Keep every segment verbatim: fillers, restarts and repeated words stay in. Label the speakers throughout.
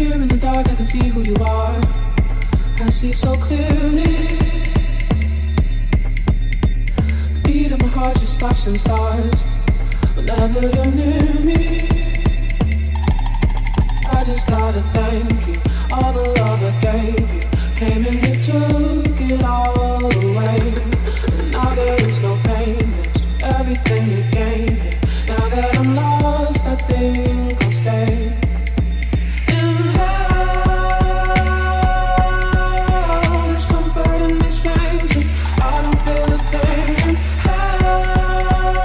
Speaker 1: Here in the dark I can see who you are. I see so clearly. The beat of my heart just stops and starts whenever you're near me. I just gotta thank you. All the love I gave you came and you took it all away. And now there is no pain, there's everything you gave me. Now that I'm lost, I think I'll stay. In hell, there's comfort in this pain. I don't feel a thing. In hell,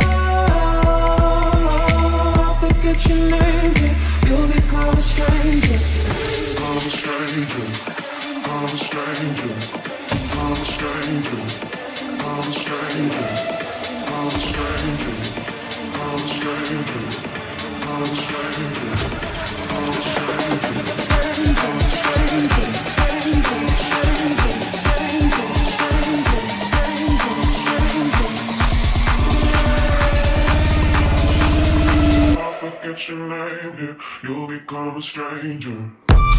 Speaker 1: I'll forget your name. You'll become a stranger. I'm a stranger. I'm a stranger. I'm a stranger. I'm a stranger. I'm a stranger. I'm a stranger. I'm a stranger. I'm a stranger. I'm a stranger. I'll forget your name here. You'll become a stranger.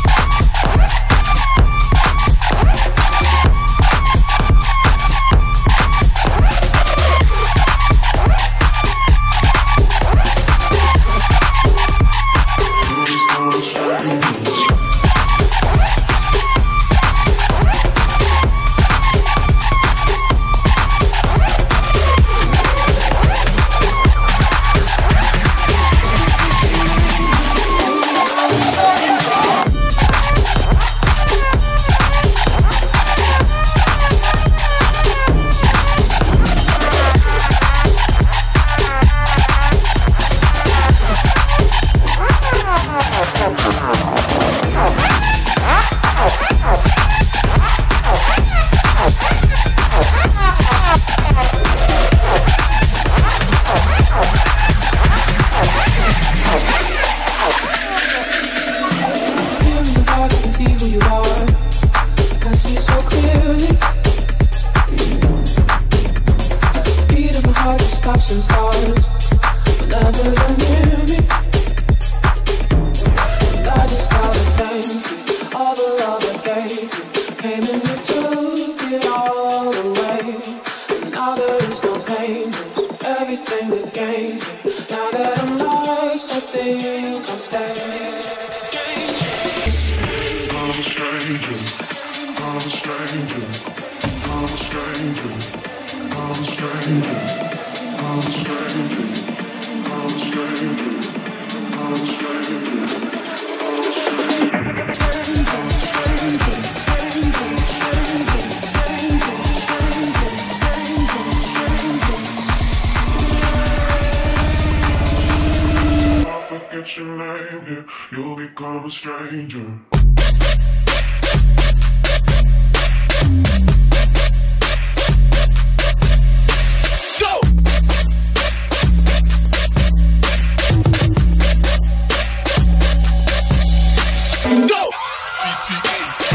Speaker 1: Your name here, you'll become a stranger. Go! Go! G T A.